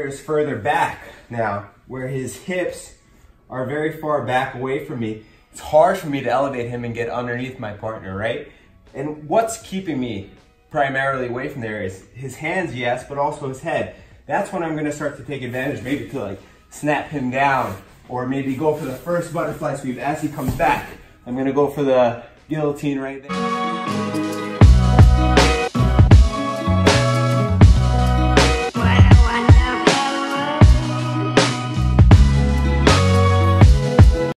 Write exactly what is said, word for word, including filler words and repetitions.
is further back now, where his hips are very far back away from me. It's hard for me to elevate him and get underneath my partner, right? And what's keeping me primarily away from there is his hands, yes, but also his head. That's when I'm gonna start to take advantage, maybe to like snap him down, or maybe go for the first butterfly sweep as he comes back. I'm gonna go for the guillotine right there.